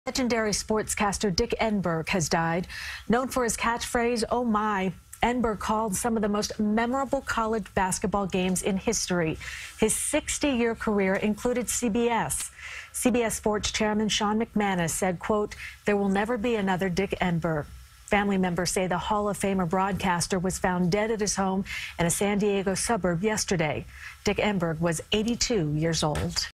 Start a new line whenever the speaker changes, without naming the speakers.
Legendary sportscaster Dick Enberg has died. Known for his catchphrase, "Oh my," Enberg called some of the most memorable college basketball games in history. His 60-year career included CBS. CBS Sports Chairman Sean McManus said, quote, "There will never be another Dick Enberg." Family members say the Hall of Famer broadcaster was found dead at his home in a San Diego suburb yesterday. Dick Enberg was 82 years old.